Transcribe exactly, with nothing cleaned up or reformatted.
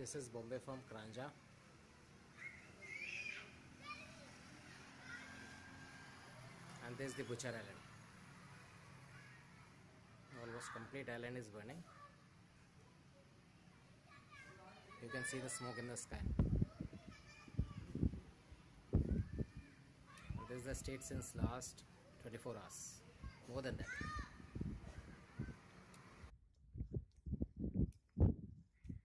This is Bombay from Kranja. And this is the Butcher Island. Almost complete island is burning. You can see the smoke in the sky. And this is the state since last twenty-four hours. More than that.